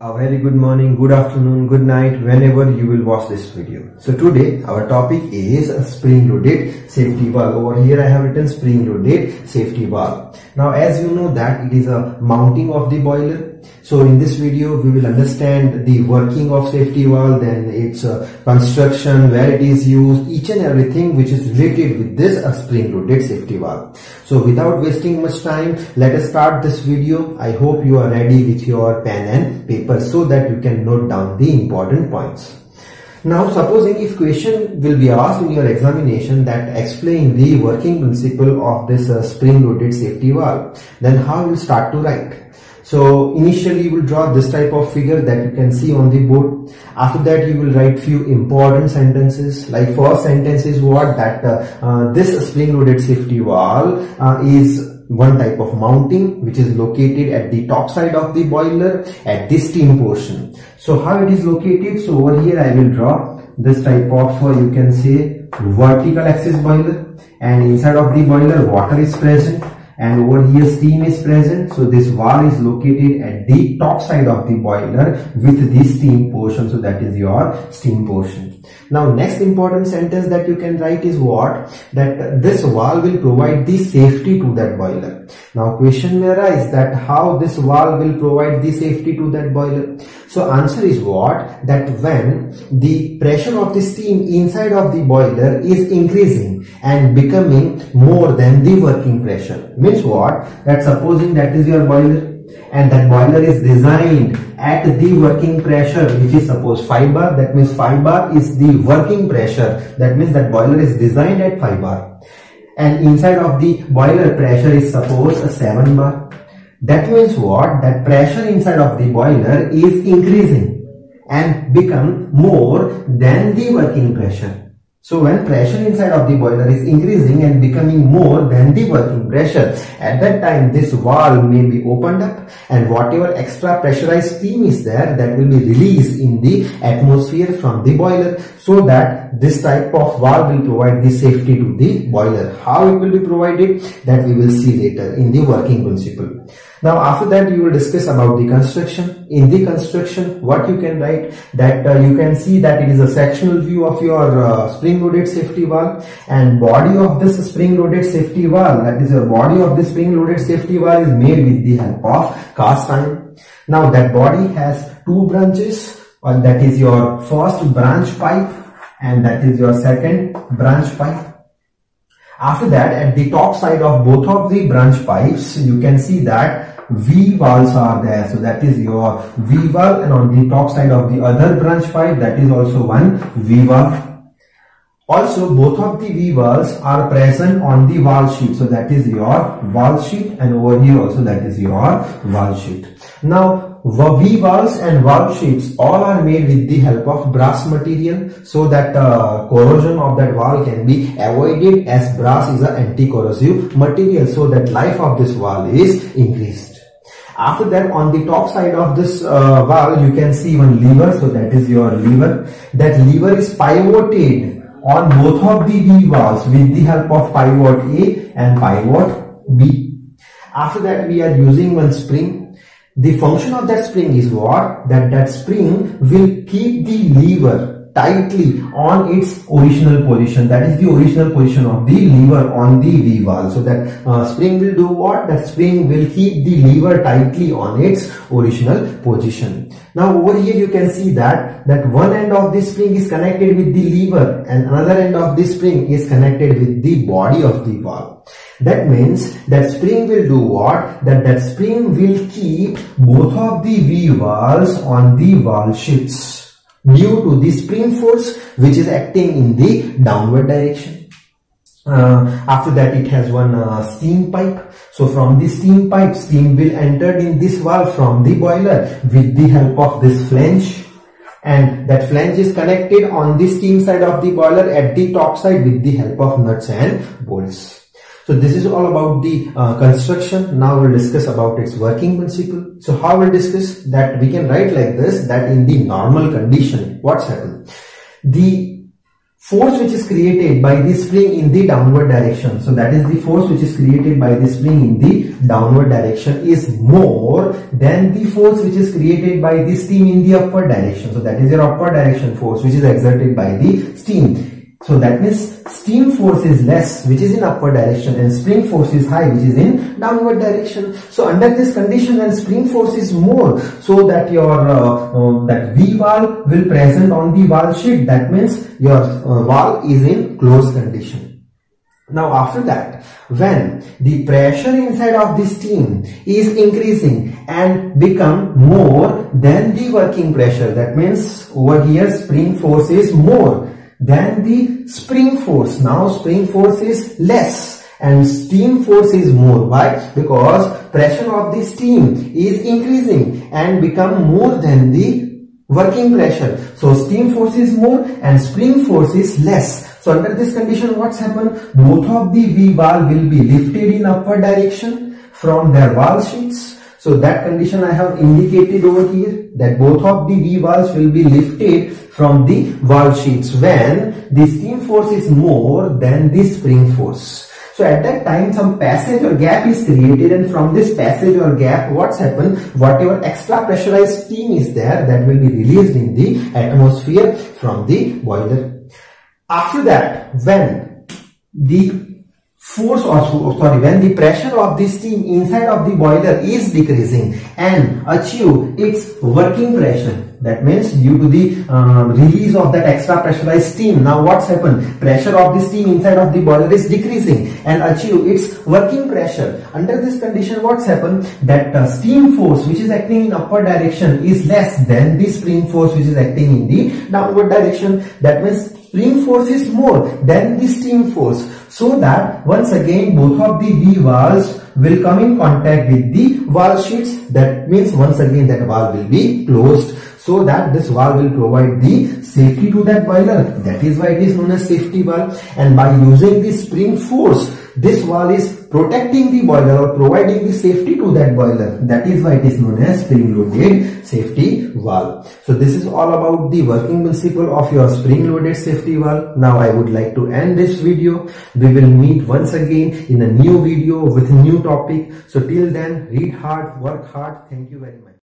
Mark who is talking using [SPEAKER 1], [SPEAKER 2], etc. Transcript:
[SPEAKER 1] A very good morning, good afternoon, good night, whenever you will watch this video. So today our topic is a spring-loaded safety valve. Over here I have written spring-loaded safety valve. Now as you know that it is a mounting of the boiler. So in this video we will understand the working of safety valve, then its construction, where it is used, each and everything which is related with this spring-loaded safety valve. So without wasting much time, let us start this video. I hope you are ready with your pen and paper so that you can note down the important points. Now supposing if question will be asked in your examination that explain the working principle of this spring-loaded safety valve, then how you will start to write? So initially you will draw this type of figure that you can see on the board. After that you will write few important sentences. Like first sentence is what? That this spring-loaded safety valve is one type of mounting which is located at the top side of the boiler at the steam portion. So how it is located? So over here I will draw this type of you can say vertical axis boiler, and inside of the boiler water is present and over here steam is present. So this valve is located at the top side of the boiler with the steam portion. So that is your steam portion. Now next important sentence that you can write is what? That this valve will provide the safety to that boiler. Now question may arise that how this valve will provide the safety to that boiler. So answer is what? That when the pressure of the steam inside of the boiler is increasing and becoming more than the working pressure. Means what? That supposing that is your boiler and that boiler is designed at the working pressure which is suppose 5 bar. That means 5 bar is the working pressure. That means that boiler is designed at 5 bar. And inside of the boiler pressure is suppose a 7 bar. That means what? That pressure inside of the boiler is increasing and become more than the working pressure. So when pressure inside of the boiler is increasing and becoming more than the working pressure, at that time this valve may be opened up and whatever extra pressurized steam is there, that will be released in the atmosphere from the boiler, so that this type of valve will provide the safety to the boiler. How it will be provided, that we will see later in the working principle. Now after that you will discuss about the construction. In the construction what you can write, that you can see that it is a sectional view of your spring-loaded safety valve, and body of this spring-loaded safety valve, that is your body of this spring-loaded safety valve is made with the help of cast iron. Now that body has two branches, that is your first branch pipe and that is your second branch pipe. After that, at the top side of both of the branch pipes, you can see that V valves are there. So that is your V valve, and on the top side of the other branch pipe, that is also one V valve. Also, both of the V valves are present on the valve sheet. So that is your valve sheet, and over here also that is your valve sheet. Now, V valves and valve sheets all are made with the help of brass material, so that corrosion of that valve can be avoided, as brass is an anti-corrosive material, so that life of this valve is increased. After that, on the top side of this valve you can see one lever. So that is your lever. That lever is pivoted on both of the V valves with the help of pivot A and pivot B. After that, we are using one spring. The function of that spring is what? That spring will keep the lever tightly on its original position. That is the original position of the lever on the V valve. So that spring will do what? That spring will keep the lever tightly on its original position. Now over here you can see that one end of the spring is connected with the lever and another end of the spring is connected with the body of the valve. That means that spring will do what? That spring will keep both of the V valves on the valve sheets due to the spring force which is acting in the downward direction. After that, it has one steam pipe. So from the steam pipe, steam will enter in this valve from the boiler with the help of this flange, and that flange is connected on the steam side of the boiler at the top side with the help of nuts and bolts. So this is all about the construction. Now we'll discuss about its working principle. So how we'll discuss that? We can write like this, that in the normal condition, what's happened? The force which is created by the spring in the downward direction. So that is the force which is created by the spring in the downward direction is more than the force which is created by the steam in the upward direction. So that is your upward direction force which is exerted by the steam. So that means steam force is less which is in upward direction and spring force is high which is in downward direction. So under this condition when spring force is more, so that your that V valve will present on the valve sheet, that means your valve is in closed condition. Now after that, when the pressure inside of the steam is increasing and become more than the working pressure, that means over here spring force is more than the spring force. Now spring force is less and steam force is more. Why? Because pressure of the steam is increasing and become more than the working pressure. So steam force is more and spring force is less. So under this condition, what's happened? Both of the V valve will be lifted in upward direction from their valve sheets. So that condition I have indicated over here, that both of the V valves will be lifted from the valve sheets when the steam force is more than the spring force. So at that time some passage or gap is created, and from this passage or gap what's happened, whatever extra pressurized steam is there, that will be released in the atmosphere from the boiler. After that, when the force when the pressure of the steam inside of the boiler is decreasing and achieve its working pressure, that means due to the release of that extra pressurized steam, now what's happened, pressure of the steam inside of the boiler is decreasing and achieve its working pressure. Under this condition what's happened, that steam force which is acting in upward direction is less than the spring force which is acting in the downward direction. That means spring force is more than the steam force. So that once again both of the V valves will come in contact with the valve sheets. That means once again that valve will be closed, so that this valve will provide the safety to that boiler. That is why it is known as safety valve. And by using the spring force, this valve is protecting the boiler or providing the safety to that boiler. That is why it is known as spring-loaded safety valve. So this is all about the working principle of your spring-loaded safety valve. Now I would like to end this video. We will meet once again in a new video with a new topic. So till then, read hard, work hard. Thank you very much.